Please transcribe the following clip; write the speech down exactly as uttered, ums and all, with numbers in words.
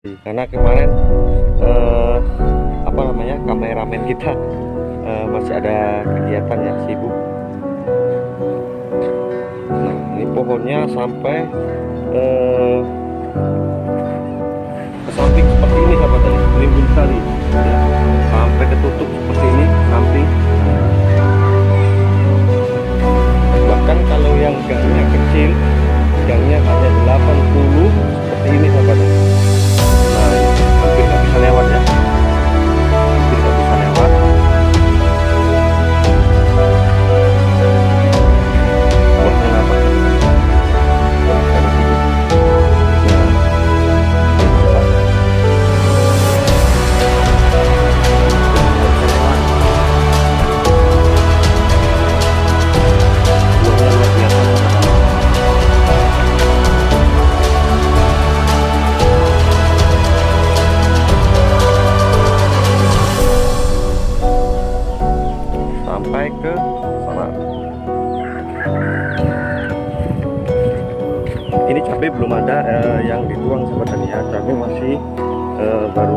Karena kemarin eh, apa namanya kameramen kita eh, masih ada kegiatan ya, sibuk. Nah ini pohonnya sampai eh, ke samping seperti ini sahabat tadi, rimbun sekali ya, sampai ketutup seperti ini samping. Bahkan kalau yang gangnya kecil, gangnya hanya delapan puluh seperti ini sahabat. Nah hampir nggak bisa lewat ya, hampir nggak bisa lewat. Buahnya apa? Sampai ke sana. Ini cabai belum ada eh, yang dituang sahabat tani ya, cabai masih eh, baru